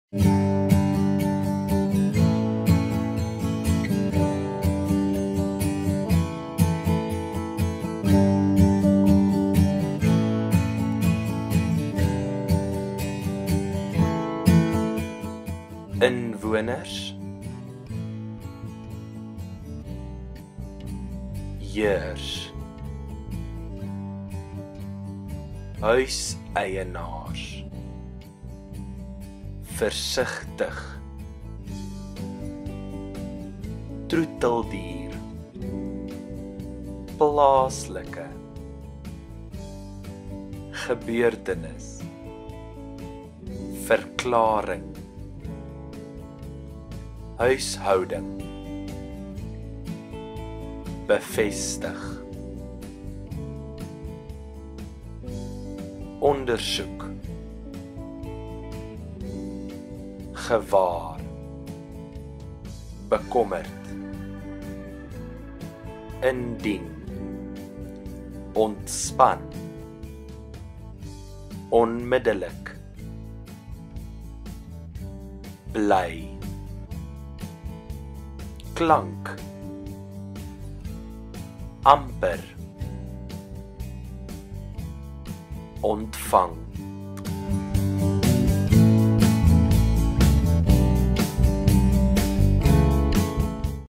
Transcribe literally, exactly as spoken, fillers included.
Inwoners, heers, huiseienaars, versigtig, troeteldier, plaaslike, gebeurtenis, verklaring, huishouding, bevestig, ondersoek, gewaar, bekommerd, indien, ontspan, onmiddellik, bly, klank, amper, ontvang.